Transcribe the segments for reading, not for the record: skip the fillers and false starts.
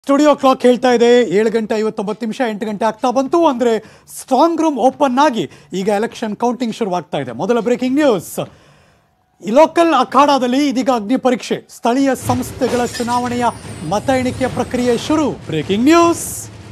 Studio clock ಹೇಳ್ತಾ ಇದೆ 7:59 8 ಗಂಟೆ ಆಗ್ತಾ ಬಂತು ಅಂದರೆ ಸ್ಟ್ರಾಂಗ್ ರೂಮ್ ಓಪನ್ ಆಗಿ ಈಗ ಎಲೆಕ್ಷನ್ ಕೌಂಟಿಂಗ್ ಶುರುವಾಗ್ತಾ ಇದೆ. ಮೊದಲ ಬ್ರೇಕಿಂಗ್ ನ್ಯೂಸ್, ಈ ಲೋಕಲ್ ಅಖಾಡಾದಲ್ಲಿ ಇದೀಗ ಅಗ್ನಿ ಪರೀಕ್ಷೆ, ಸ್ಥಳೀಯ ಸಂಸ್ಥೆಗಳ ಚುನಾವಣೆಯ ಮತ ಎಣಿಕೆಯ ಪ್ರಕ್ರಿಯೆ ಶುರು. Breaking news.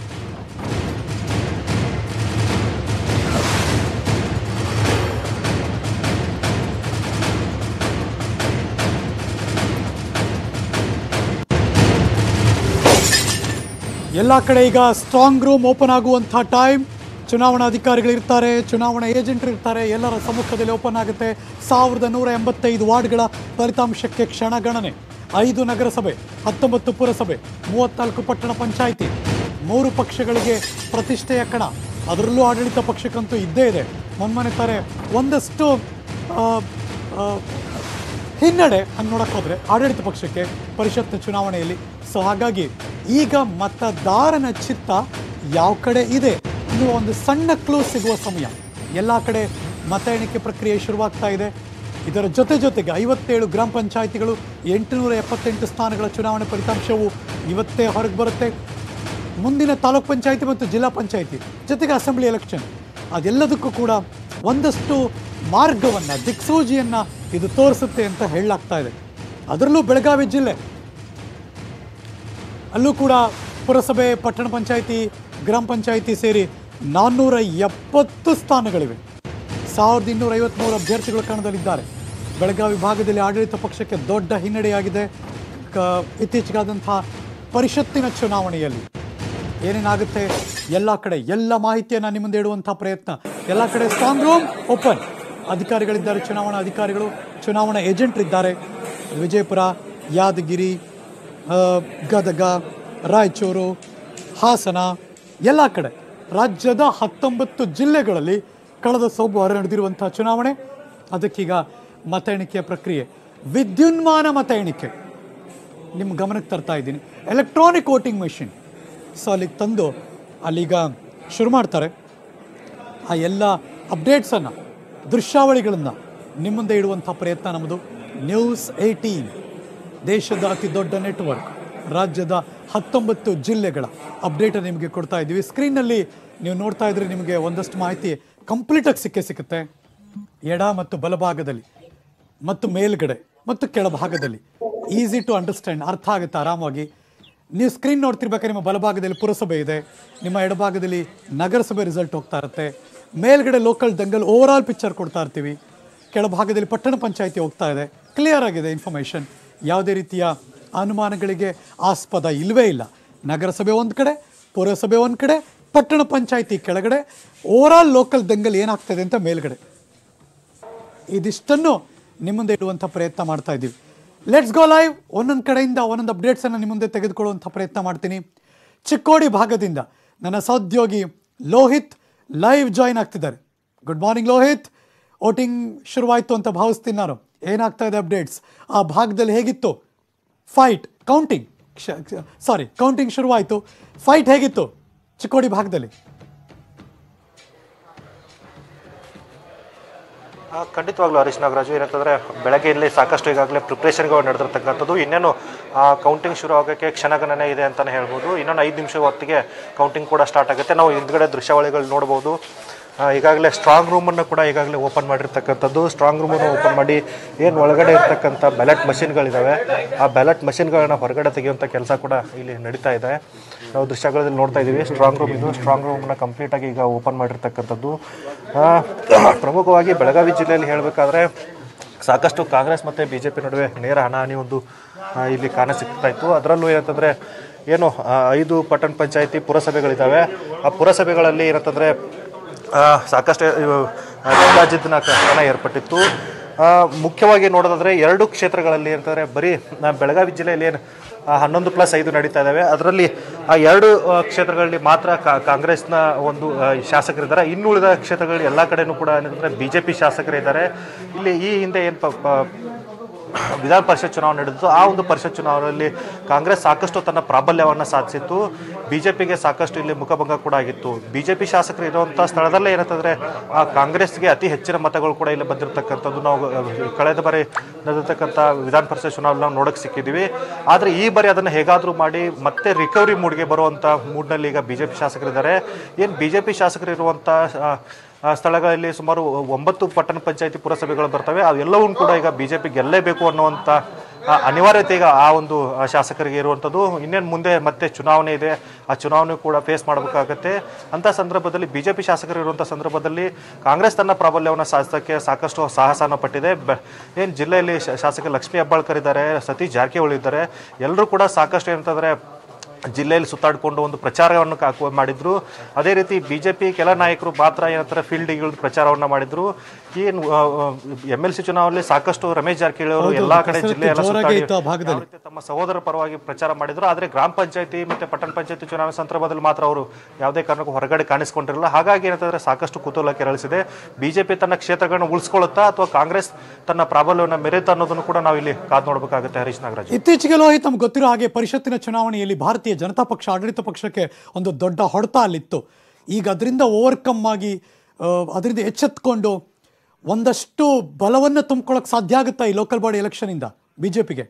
ಎಲ್ಲ ಕಡೆ ಈಗ ಸ್ಟ್ರಾಂಗ್ ರೂಮ್ ಓಪನ್ ಆಗುವಂಥ ಟೈಮ್. ಚುನಾವಣಾಧಿಕಾರಿಗಳಿರ್ತಾರೆ, ಚುನಾವಣಾ ಏಜೆಂಟ್ರು ಇರ್ತಾರೆ, ಎಲ್ಲರ ಸಮ್ಮುಖದಲ್ಲಿ ಓಪನ್ ಆಗುತ್ತೆ. 1185 ವಾರ್ಡ್ಗಳ ಫಲಿತಾಂಶಕ್ಕೆ ಕ್ಷಣಗಣನೆ. 5 ನಗರಸಭೆ, 19 ಪುರಸಭೆ, 34 ಪಟ್ಟಣ ಪಂಚಾಯಿತಿ, 3 ಪಕ್ಷಗಳಿಗೆ ಪ್ರತಿಷ್ಠೆಯ ಕಣ. ಅದರಲ್ಲೂ ಆಡಳಿತ ಪಕ್ಷಕ್ಕಂತೂ ಇದ್ದೇ ಇದೆ. ಮೊನ್ನೆ ತಾರೆ ಒಂದಷ್ಟು ಹಿನ್ನಡೆ ಹಂಗೆ ನೋಡಕ್ಕೆ ಹೋದರೆ ಆಡಳಿತ ಪಕ್ಷಕ್ಕೆ ಪರಿಷತ್ ಚುನಾವಣೆಯಲ್ಲಿ. ಸೊ ಹಾಗಾಗಿ ಈಗ ಮತದಾರನ ಚಿತ್ತ ಯಾವ ಕಡೆ ಇದೆ ಅನ್ನುವ ಒಂದು ಸಣ್ಣ ಕ್ಲೂ ಸಿಗುವ ಸಮಯ. ಎಲ್ಲ ಕಡೆ ಮತ ಎಣಿಕೆ ಪ್ರಕ್ರಿಯೆ ಶುರುವಾಗ್ತಾ ಇದೆ. ಇದರ ಜೊತೆಗೆ 57 ಗ್ರಾಮ ಪಂಚಾಯಿತಿಗಳು, 878 ಸ್ಥಾನಗಳ ಚುನಾವಣೆ ಫಲಿತಾಂಶವು ಇವತ್ತೇ ಹೊರಗೆ ಬರುತ್ತೆ. ಮುಂದಿನ ತಾಲೂಕ್ ಪಂಚಾಯಿತಿ ಮತ್ತು ಜಿಲ್ಲಾ ಪಂಚಾಯಿತಿ ಜೊತೆಗೆ ಅಸೆಂಬ್ಲಿ ಎಲೆಕ್ಷನ್, ಅದೆಲ್ಲದಕ್ಕೂ ಕೂಡ ಒಂದಷ್ಟು ಮಾರ್ಗವನ್ನು, ದಿಕ್ಸೂಚಿಯನ್ನು ಇದು ತೋರಿಸುತ್ತೆ ಅಂತ ಹೇಳಲಾಗ್ತಾ ಇದೆ. ಅದರಲ್ಲೂ ಬೆಳಗಾವಿ ಜಿಲ್ಲೆ, ಅಲ್ಲೂ ಕೂಡ ಪುರಸಭೆ, ಪಟ್ಟಣ ಪಂಚಾಯಿತಿ, ಗ್ರಾಮ ಪಂಚಾಯಿತಿ ಸೇರಿ 470 ಸ್ಥಾನಗಳಿವೆ. 1253 ಅಭ್ಯರ್ಥಿಗಳು ಕಣದಲ್ಲಿದ್ದಾರೆ. ಬೆಳಗಾವಿ ಭಾಗದಲ್ಲಿ ಆಡಳಿತ ಪಕ್ಷಕ್ಕೆ ದೊಡ್ಡ ಹಿನ್ನಡೆಯಾಗಿದೆ. ಇತ್ತೀಚೆಗಾದಂಥ ಪರಿಷತ್ತಿನ ಚುನಾವಣೆಯಲ್ಲಿ ಏನೇನಾಗುತ್ತೆ ಎಲ್ಲ ಕಡೆ ಎಲ್ಲ ಮಾಹಿತಿಯನ್ನು ನಿಮ್ಮ ಮುಂದೆ ಇಡುವಂಥ ಪ್ರಯತ್ನ. ಎಲ್ಲ ಕಡೆ ಸ್ಟ್ರಾಂಗ್ ರೂಮ್ ಓಪನ್. ಅಧಿಕಾರಿಗಳಿದ್ದಾರೆ, ಚುನಾವಣಾ ಅಧಿಕಾರಿಗಳು, ಚುನಾವಣಾ ಏಜೆಂಟ್ರಿದ್ದಾರೆ. ವಿಜಯಪುರ, ಯಾದಗಿರಿ, ಗದಗ, ರಾಯಚೂರು, ಹಾಸನ, ಎಲ್ಲ ಕಡೆ ರಾಜ್ಯದ 19 ಜಿಲ್ಲೆಗಳಲ್ಲಿ ಕಳೆದ ಸೋಮವಾರ ನಡೆದಿರುವಂಥ ಚುನಾವಣೆ. ಅದಕ್ಕೀಗ ಮತ ಎಣಿಕೆಯ ಪ್ರಕ್ರಿಯೆ, ವಿದ್ಯುನ್ಮಾನ ಮತ ಎಣಿಕೆ ನಿಮ್ಮ ಗಮನಕ್ಕೆ ತರ್ತಾ ಇದ್ದೀನಿ. ಎಲೆಕ್ಟ್ರಾನಿಕ್ ವೋಟಿಂಗ್ ಮೆಷಿನ್ ಸೊ ಅಲ್ಲಿಗೆ ತಂದು ಅಲ್ಲೀಗ ಶುರು ಮಾಡ್ತಾರೆ. ಆ ಎಲ್ಲ ಅಪ್ಡೇಟ್ಸನ್ನು, ದೃಶ್ಯಾವಳಿಗಳನ್ನು ನಿಮ್ಮ ಮುಂದೆ ಇಡುವಂಥ ಪ್ರಯತ್ನ ನಮ್ಮದು. ನ್ಯೂಸ್ 18 ದೇಶದ ಅತಿ ದೊಡ್ಡ ನೆಟ್ವರ್ಕ್, ರಾಜ್ಯದ 19 ಜಿಲ್ಲೆಗಳ ಅಪ್ಡೇಟನ್ನು ನಿಮಗೆ ಕೊಡ್ತಾ ಇದ್ದೀವಿ. ಸ್ಕ್ರೀನ್ನಲ್ಲಿ ನೀವು ನೋಡ್ತಾ ಇದ್ರೆ ನಿಮಗೆ ಒಂದಷ್ಟು ಮಾಹಿತಿ ಕಂಪ್ಲೀಟಾಗಿ ಸಿಕ್ಕುತ್ತೆ. ಎಡ ಮತ್ತು ಬಲಭಾಗದಲ್ಲಿ ಮತ್ತು ಮೇಲ್ಗಡೆ ಮತ್ತು ಕೆಳಭಾಗದಲ್ಲಿ ಈಸಿ ಟು ಅಂಡರ್ಸ್ಟ್ಯಾಂಡ್, ಅರ್ಥ ಆಗುತ್ತೆ ಆರಾಮಾಗಿ. ನೀವು ಸ್ಕ್ರೀನ್ ನೋಡ್ತಿರ್ಬೇಕಾದ್ರೆ ನಿಮ್ಮ ಬಲಭಾಗದಲ್ಲಿ ಪುರಸಭೆ ಇದೆ, ನಿಮ್ಮ ಎಡಭಾಗದಲ್ಲಿ ನಗರಸಭೆ ರಿಸಲ್ಟ್ ಹೋಗ್ತಾ ಇರುತ್ತೆ, ಮೇಲ್ಗಡೆ ಲೋಕಲ್ ದಂಗಲ್ ಓವರಾಲ್ ಪಿಕ್ಚರ್ ಕೊಡ್ತಾ ಇರ್ತೀವಿ, ಕೆಳಭಾಗದಲ್ಲಿ ಪಟ್ಟಣ ಪಂಚಾಯಿತಿ ಹೋಗ್ತಾ ಇದೆ. ಕ್ಲಿಯರ್ ಆಗಿದೆ ಇನ್ಫಾರ್ಮೇಷನ್, ಯಾವುದೇ ರೀತಿಯ ಅನುಮಾನಗಳಿಗೆ ಆಸ್ಪದ ಇಲ್ಲವೇ ಇಲ್ಲ. ನಗರಸಭೆ ಒಂದು ಕಡೆ, ಪುರಸಭೆ ಒಂದು ಕಡೆ, ಪಟ್ಟಣ ಪಂಚಾಯಿತಿ ಕೆಳಗಡೆ, ಓವರಾಲ್ ಲೋಕಲ್ ದಂಗಲ್ ಏನಾಗ್ತದೆ ಅಂತ ಮೇಲ್ಗಡೆ. ಇದಿಷ್ಟನ್ನು ನಿಮ್ಮ ಮುಂದೆ ಇಡುವಂಥ ಪ್ರಯತ್ನ ಮಾಡ್ತಾ ಇದ್ದೀವಿ. Let's go live. ಒಂದೊಂದು ಕಡೆಯಿಂದ ಒಂದೊಂದು ಅಪ್ಡೇಟ್ಸನ್ನು ನಿಮ್ಮ ಮುಂದೆ ತೆಗೆದುಕೊಳ್ಳುವಂಥ ಪ್ರಯತ್ನ ಮಾಡ್ತೀನಿ. ಚಿಕ್ಕೋಡಿ ಭಾಗದಿಂದ ನನ್ನ ಸಹೋದ್ಯೋಗಿ ಲೋಹಿತ್ ಲೈವ್ ಜಾಯಿನ್ ಆಗ್ತಿದ್ದಾರೆ. Good morning Lohit. ವೋಟಿಂಗ್ ಶುರುವಾಯಿತು ಅಂತ ಭಾವಿಸ್ತೀನಿ ನಾನು. ಏನಾಗ್ತಾ ಇದೆ ಅಪ್ಡೇಟ್ಸ್? ಆ ಭಾಗದಲ್ಲಿ ಹೇಗಿತ್ತು ಫೈಟ್? ಕೌಂಟಿಂಗ್ ಶುರುವಾಯಿತು. ಫೈಟ್ ಹೇಗಿತ್ತು ಚಿಕ್ಕೋಡಿ ಭಾಗದಲ್ಲಿ? ಖಂಡಿತವಾಗ್ಲೂ ಹರೀಶ್ ನಾಗರಾಜು, ಏನಂತಂದರೆ ಬೆಳಗ್ಗೆ ಇಲ್ಲಿ ಸಾಕಷ್ಟು ಈಗಾಗಲೇ ಪ್ರಿಪ್ರೇಷನ್ಗಳು ನಡೆದಿರ್ತಕ್ಕಂಥದ್ದು. ಇನ್ನೇನು ಕೌಂಟಿಂಗ್ ಶುರು ಆಗೋಕ್ಕೆ ಕ್ಷಣಗಣನೆ ಇದೆ ಅಂತಲೇ ಹೇಳ್ಬೋದು. ಇನ್ನೊಂದು 5 ನಿಮಿಷ ಹೊತ್ತಿಗೆ ಕೌಂಟಿಂಗ್ ಕೂಡ ಸ್ಟಾರ್ಟ್ ಆಗುತ್ತೆ. ನಾವು ಹಿಂದ್ಗಡೆ ದೃಶ್ಯಾವಳಿಗಳು ನೋಡ್ಬೋದು. ಈಗಾಗಲೇ ಸ್ಟ್ರಾಂಗ್ ರೂಮನ್ನು ಕೂಡ ಈಗಾಗಲೇ ಓಪನ್ ಮಾಡಿರ್ತಕ್ಕಂಥದ್ದು. ಸ್ಟ್ರಾಂಗ್ ರೂಮನ್ನು ಓಪನ್ ಮಾಡಿ ಏನು ಒಳಗಡೆ ಇರ್ತಕ್ಕಂಥ ಬ್ಯಾಲೆಟ್ ಮಷಿನ್ಗಳಿದ್ದಾವೆ, ಆ ಬ್ಯಾಲೆಟ್ ಮಷಿನ್ಗಳನ್ನ ಹೊರಗಡೆ ತೆಗೆಯುವಂಥ ಕೆಲಸ ಕೂಡ ಇಲ್ಲಿ ನಡೀತಾ ಇದೆ. ನಾವು ದೃಶ್ಯಗಳಲ್ಲಿ ನೋಡ್ತಾ ಇದ್ದೀವಿ. ಸ್ಟ್ರಾಂಗ್ ರೂಮ್ ಇದು. ಸ್ಟ್ರಾಂಗ್ ರೂಮನ್ನು ಕಂಪ್ಲೀಟಾಗಿ ಈಗ ಓಪನ್ ಮಾಡಿರ್ತಕ್ಕಂಥದ್ದು. ಪ್ರಮುಖವಾಗಿ ಬೆಳಗಾವಿ ಜಿಲ್ಲೆಯಲ್ಲಿ ಹೇಳಬೇಕಾದ್ರೆ ಸಾಕಷ್ಟು ಕಾಂಗ್ರೆಸ್ ಮತ್ತು BJP ನಡುವೆ ನೇರ ಹಣಾಹಣಿ ಒಂದು ಇಲ್ಲಿ ಕಾಣಸಿಗ್ತಾ ಇತ್ತು. ಅದರಲ್ಲೂ ಏನಂತಂದರೆ 5 ಪಟ್ಟಣ ಪಂಚಾಯಿತಿ ಪುರಸಭೆಗಳಿದ್ದಾವೆ. ಆ ಪುರಸಭೆಗಳಲ್ಲಿ ಏನಂತಂದರೆ ಸಾಕಷ್ಟು ಜಿದ್ದಾಜಿದ್ದಿನ ಕಣ ಏರ್ಪಟ್ಟಿತ್ತು. ಮುಖ್ಯವಾಗಿ ನೋಡೋದಾದರೆ 2 ಕ್ಷೇತ್ರಗಳಲ್ಲಿ ಅಂತಂದರೆ ಬರೀ ಬೆಳಗಾವಿ ಜಿಲ್ಲೆಯಲ್ಲಿ ಏನು 11+5 ನಡೀತಾ ಇದ್ದಾವೆ. ಅದರಲ್ಲಿ ಆ 2 ಕ್ಷೇತ್ರಗಳಲ್ಲಿ ಮಾತ್ರ ಕಾಂಗ್ರೆಸ್ನ ಒಂದು ಶಾಸಕರಿದ್ದಾರೆ. ಇನ್ನುಳಿದ ಕ್ಷೇತ್ರಗಳಲ್ಲಿ ಎಲ್ಲ ಕಡೆಯೂ ಕೂಡ ಏನಂದರೆ BJP ಶಾಸಕರಿದ್ದಾರೆ. ಇಲ್ಲಿ ಈ ಹಿಂದೆ ಏನು ವಿಧಾನ ಪರಿಷತ್ ಚುನಾವಣೆ ನಡೆದಿತ್ತು. ಆ ಒಂದು ಪರಿಷತ್ ಚುನಾವಣೆಯಲ್ಲಿ ಕಾಂಗ್ರೆಸ್ ಸಾಕಷ್ಟು ತನ್ನ ಪ್ರಾಬಲ್ಯವನ್ನು ಸಾಧಿಸಿತ್ತು. ಬಿಜೆಪಿಗೆ ಸಾಕಷ್ಟು ಇಲ್ಲಿ ಮುಖಭಂಗ ಕೂಡ ಆಗಿತ್ತು. ಬಿಜೆಪಿ ಶಾಸಕರು ಇರುವಂಥ ಸ್ಥಳದಲ್ಲೇ ಏನಂತಂದರೆ ಕಾಂಗ್ರೆಸ್ಗೆ ಅತಿ ಹೆಚ್ಚಿನ ಮತಗಳು ಕೂಡ ಇಲ್ಲಿ ಬಂದಿರತಕ್ಕಂಥದ್ದು ನಾವು ಕಳೆದ ಬಾರಿ ನಡೆದಿರ್ತಕ್ಕಂಥ ವಿಧಾನ ಪರಿಷತ್ ಚುನಾವಣೆ ನಾವು ನೋಡೋಕ್ಕೆ ಸಿಕ್ಕಿದ್ದೀವಿ. ಆದರೆ ಈ ಬಾರಿ ಅದನ್ನು ಹೇಗಾದರೂ ಮಾಡಿ ಮತ್ತೆ ರಿಕವರಿ ಮೂಡ್ಗೆ ಬರುವಂಥ ಮೂಡ್ನಲ್ಲಿ ಈಗ ಬಿಜೆಪಿ ಶಾಸಕರಿದ್ದಾರೆ. ಏನು ಬಿಜೆಪಿ ಶಾಸಕರು ಇರುವಂಥ ಸ್ಥಳಗಳಲ್ಲಿ ಸುಮಾರು 9 ಪಟ್ಟಣ ಪಂಚಾಯತಿ ಪುರಸಭೆಗಳು ಬರ್ತವೆ. ಅವೆಲ್ಲವೂ ಕೂಡ ಈಗ ಬಿಜೆಪಿ ಗೆಲ್ಲೇಬೇಕು ಅನ್ನುವಂಥ ಅನಿವಾರ್ಯತೆ ಈಗ ಆ ಒಂದು ಶಾಸಕರಿಗೆ ಇರುವಂಥದ್ದು. ಇನ್ನೇನು ಮುಂದೆ ಮತ್ತೆ ಚುನಾವಣೆ ಇದೆ, ಆ ಚುನಾವಣೆ ಕೂಡ ಫೇಸ್ ಮಾಡಬೇಕಾಗತ್ತೆ. ಅಂಥ ಸಂದರ್ಭದಲ್ಲಿ ಬಿಜೆಪಿ ಶಾಸಕರು ಇರುವಂಥ ಸಂದರ್ಭದಲ್ಲಿ ಕಾಂಗ್ರೆಸ್ ತನ್ನ ಪ್ರಾಬಲ್ಯವನ್ನು ಸಾಧಿಸೋಕ್ಕೆ ಸಾಕಷ್ಟು ಸಾಹಸನ ಪಟ್ಟಿದೆ. ಏನು ಜಿಲ್ಲೆಯಲ್ಲಿ ಶಾಸಕ ಲಕ್ಷ್ಮೀ ಹೆಬ್ಬಾಳ್ಕರ್ ಇದ್ದಾರೆ, ಸತೀಶ್ ಜಾರಕಿಹೊಳಿ ಇದ್ದಾರೆ. ಎಲ್ಲರೂ ಕೂಡ ಸಾಕಷ್ಟು ಏನಂತಂದರೆ ಜಿಲ್ಲೆಯಲ್ಲಿ ಸುತ್ತಾಡಿಕೊಂಡು ಒಂದು ಪ್ರಚಾರವನ್ನು ಮಾಡಿದ್ರು. ಅದೇ ರೀತಿ ಬಿಜೆಪಿ ಕೆಲ ನಾಯಕರು ಮಾತ್ರ ಏನಂತಾರೆ ಫೀಲ್ಡಿಗೆ ಇಳಿದು ಪ್ರಚಾರವನ್ನು ಮಾಡಿದ್ರು. ಏನು MLC ಚುನಾವಣೆಯಲ್ಲಿ ಸಾಕಷ್ಟು ರಮೇಶ್ ಜಾರಕಿಹೊಳಿ ಅವರು ಎಲ್ಲಾ ಕಡೆ ಜಿಲ್ಲೆಯೆಲ್ಲ ಸುತ್ತಾಡಿ ತಮ್ಮ ಸಹೋದರ ಪರವಾಗಿ ಪ್ರಚಾರ ಮಾಡಿದ್ರು. ಆದರೆ ಗ್ರಾಮ ಪಂಚಾಯತಿ ಮತ್ತೆ ಪಟ್ಟಣ ಪಂಚಾಯತಿ ಚುನಾವಣೆ ಸಂದರ್ಭದಲ್ಲಿ ಮಾತ್ರ ಅವರು ಯಾವುದೇ ಕಾರಣಕ್ಕೂ ಹೊರಗಡೆ ಕಾಣಿಸ್ಕೊಂಡಿರಲಿಲ್ಲ. ಹಾಗಾಗಿ ಏನಂತಂದ್ರೆ ಸಾಕಷ್ಟು ಕುತೂಹಲ ಕೆರಳಿಸಿದೆ. ಬಿಜೆಪಿ ತನ್ನ ಕ್ಷೇತ್ರಗಳನ್ನು ಉಳಿಸ್ಕೊಳ್ಳುತ್ತಾ ಅಥವಾ ಕಾಂಗ್ರೆಸ್ ತನ್ನ ಪ್ರಾಬಲ್ಯವನ್ನು ಮೆರೆಯುತ್ತಾ ಅನ್ನೋದನ್ನು ಕೂಡ ನಾವಿಲ್ಲಿ ಕಾದು ನೋಡಬೇಕಾಗುತ್ತೆ. ಹರೀಶ್ ನಾಗರಾಜ್, ಇತ್ತೀಚೆಗೆ ಲೋಹಿತ್ ನಮ್ಗೆ ಗೊತ್ತಿರೋ ಹಾಗೆ ಪರಿಷತ್ತಿನ ಚುನಾವಣೆಯಲ್ಲಿ ಭಾರತೀಯ ಜನತಾ ಪಕ್ಷ ಆಡಳಿತ ಪಕ್ಷಕ್ಕೆ ಒಂದು ದೊಡ್ಡ ಹೊಡೆತ ಅಲ್ಲಿತ್ತು. ಈಗ ಅದರಿಂದ ಓವರ್ಕಮ್ ಆಗಿ ಅದರಿಂದ ಎಚ್ಚೆತ್ಕೊಂಡು ಒಂದಷ್ಟು ಬಲವನ್ನು ತುಂಬಿಕೊಳ್ಳೋಕೆ ಸಾಧ್ಯ ಆಗುತ್ತಾ ಈ ಲೋಕಲ್ ಬಾಡಿ ಎಲೆಕ್ಷನ್ ಇಂದ ಬಿಜೆಪಿಗೆ?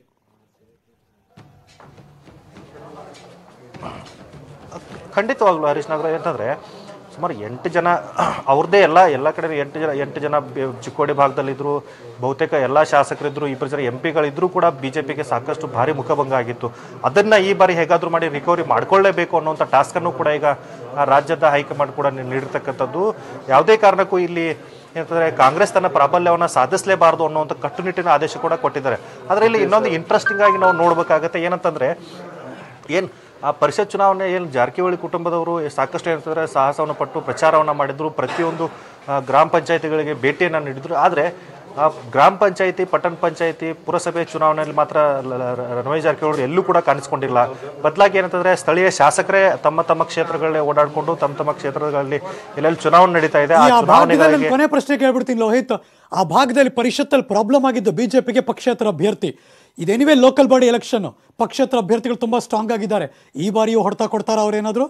ಖಂಡಿತವಾಗ್ಲೂ ಹರೀಶ್ ನಾಗರಾಜ್, ಅಂತಂದ್ರೆ ಸುಮಾರು 8 ಜನ ಅವ್ರದ್ದೇ ಎಲ್ಲ ಕಡೆ 8 ಜನ ಚಿಕ್ಕೋಡಿ ಭಾಗದಲ್ಲಿದ್ದರು. ಬಹುತೇಕ ಎಲ್ಲ ಶಾಸಕರಿದ್ದರು, 2 ಜನ MP ಗಳಿದ್ರೂ ಕೂಡ ಬಿಜೆಪಿಗೆ ಸಾಕಷ್ಟು ಭಾರಿ ಮುಖಭಂಗ ಆಗಿತ್ತು. ಅದನ್ನು ಈ ಬಾರಿ ಹೇಗಾದರೂ ಮಾಡಿ ರಿಕವರಿ ಮಾಡ್ಕೊಳ್ಳೇಬೇಕು ಅನ್ನೋಂಥ ಟಾಸ್ಕನ್ನು ಕೂಡ ಈಗ ರಾಜ್ಯದ ಹೈಕಮಾಂಡ್ ಕೂಡ ನೀಡಿರ್ತಕ್ಕಂಥದ್ದು. ಯಾವುದೇ ಕಾರಣಕ್ಕೂ ಇಲ್ಲಿ ಏನಂತಂದರೆ ಕಾಂಗ್ರೆಸ್ ತನ್ನ ಪ್ರಾಬಲ್ಯವನ್ನು ಸಾಧಿಸಲೇಬಾರದು ಅನ್ನೋಂಥ ಕಟ್ಟುನಿಟ್ಟಿನ ಆದೇಶ ಕೂಡ ಕೊಟ್ಟಿದ್ದಾರೆ. ಆದರೆ ಇಲ್ಲಿ ಇನ್ನೊಂದು ಇಂಟ್ರೆಸ್ಟಿಂಗ್ ಆಗಿ ನಾವು ನೋಡಬೇಕಾಗತ್ತೆ. ಏನಂತಂದರೆ ಆ ಪರಿಷತ್ ಚುನಾವಣೆ ಜಾರಕಿಹೊಳಿ ಕುಟುಂಬದವರು ಸಾಕಷ್ಟು ಏನಂತಂದರೆ ಸಾಹಸವನ್ನು ಪಟ್ಟು ಪ್ರಚಾರವನ್ನು ಮಾಡಿದ್ರು. ಪ್ರತಿಯೊಂದು ಗ್ರಾಮ ಪಂಚಾಯತಿಗಳಿಗೆ ಭೇಟಿಯನ್ನು ನೀಡಿದ್ರು. ಆದರೆ ಗ್ರಾಮ ಪಂಚಾಯತಿ, ಪಟ್ಟಣ ಪಂಚಾಯತಿ, ಪುರಸಭೆ ಚುನಾವಣೆಯಲ್ಲಿ ಮಾತ್ರ ರಮೇಶ್ ಜಾರಕಿಹೊಳಿ ಎಲ್ಲೂ ಕೂಡ ಕಾಣಿಸ್ಕೊಂಡಿಲ್ಲ. ಬದಲಾಗಿ ಏನಂತಂದ್ರೆ ಸ್ಥಳೀಯ ಶಾಸಕರೇ ತಮ್ಮ ಕ್ಷೇತ್ರಗಳಲ್ಲೇ ಓಡಾಡಿಕೊಂಡು ತಮ್ಮ ಕ್ಷೇತ್ರಗಳಲ್ಲಿ ಎಲ್ಲೆಲ್ಲಿ ಚುನಾವಣೆ ನಡೀತಾ ಇದೆ. ಕೊನೆ ಪ್ರಶ್ನೆ ಕೇಳ್ಬಿಡ್ತೀನಿ ಲೋಹಿತ್, ಆ ಭಾಗದಲ್ಲಿ ಪರಿಷತ್ತಲ್ಲಿ ಪ್ರಾಬ್ಲಮ್ ಆಗಿದ್ದು ಬಿಜೆಪಿಗೆ ಪಕ್ಷೇತರ ಅಭ್ಯರ್ಥಿ. ಇದೇನಿವೆ ಲೋಕಲ್ ಬಾಡಿ ಎಲೆಕ್ಷನ್, ಪಕ್ಷೇತರ ಅಭ್ಯರ್ಥಿಗಳು ತುಂಬಾ ಸ್ಟ್ರಾಂಗ್ ಆಗಿದ್ದಾರೆ. ಈ ಬಾರಿಯೂ ಹೊಡ್ತಾ ಕೊಡ್ತಾರ ಅವ್ರೇನಾದ್ರು?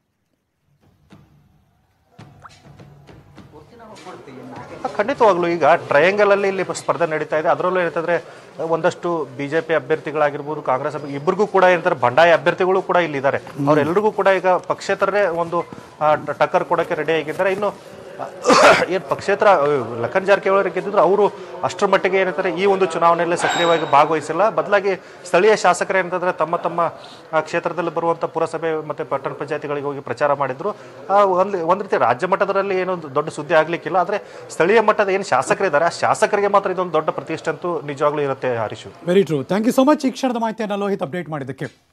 ಖಂಡಿತವಾಗ್ಲೂ ಈಗ ಟ್ರಯಾಂಗಲ್ ಅಲ್ಲಿ ಇಲ್ಲಿ ಸ್ಪರ್ಧೆ ನಡೀತಾ ಇದೆ. ಅದರಲ್ಲೂ ಏನಂತಂದ್ರೆ ಒಂದಷ್ಟು ಬಿಜೆಪಿ ಅಭ್ಯರ್ಥಿಗಳಾಗಿರ್ಬೋದು, ಕಾಂಗ್ರೆಸ್ ಇಬ್ಬರಿಗೂ ಕೂಡ ಏನಂತಾರೆ ಬಂಡಾಯ ಅಭ್ಯರ್ಥಿಗಳು ಕೂಡ ಇಲ್ಲಿ ಇದ್ದಾರೆ. ಅವರೆಲ್ಲರಿಗೂ ಕೂಡ ಈಗ ಪಕ್ಷೇತರರೇ ಒಂದು ಟಕ್ಕರ್ ಕೊಡೋಕ್ಕೆ ರೆಡಿ ಆಗಿದ್ದಾರೆ. ಇನ್ನು ಏನು ಪಕ್ಷೇತರ ಲಖನ್ ಜಾರಕಿಹೊಳಿ ಗೆದ್ದಿದ್ರು, ಅವರು ಅಷ್ಟರ ಮಟ್ಟಿಗೆ ಏನಂತಾರೆ ಈ ಒಂದು ಚುನಾವಣೆಯಲ್ಲಿ ಸಕ್ರಿಯವಾಗಿ ಭಾಗವಹಿಸಿಲ್ಲ. ಬದಲಾಗಿ ಸ್ಥಳೀಯ ಶಾಸಕರು ಏನಂತಂದ್ರೆ ತಮ್ಮ ಕ್ಷೇತ್ರದಲ್ಲಿ ಬರುವಂಥ ಪುರಸಭೆ ಮತ್ತು ಪಟ್ಟಣ ಪಂಚಾಯತಿಗಳಿಗೆ ಹೋಗಿ ಪ್ರಚಾರ ಮಾಡಿದ್ರು. ಒಂದು ರೀತಿ ರಾಜ್ಯ ಮಟ್ಟದಲ್ಲಿ ಏನೋ ದೊಡ್ಡ ಸುದ್ದಿ ಆಗಲಿಕ್ಕಿಲ್ಲ. ಆದರೆ ಸ್ಥಳೀಯ ಮಟ್ಟದ ಏನು ಶಾಸಕರಿದ್ದಾರೆ ಆ ಶಾಸಕರಿಗೆ ಮಾತ್ರ ಇದೊಂದು ದೊಡ್ಡ ಪ್ರತಿಷ್ಠೆ ಅಂತೂ ನಿಜವಾಗ್ಲೂ ಇರುತ್ತೆ. Harish, very true. Thank you so much ಈ ಕ್ಷಣದ ಮಾಹಿತಿಯನ್ನು ಲೋಹಿತ್ ಅಪ್ಡೇಟ್ ಮಾಡಿದ್ದಕ್ಕೆ.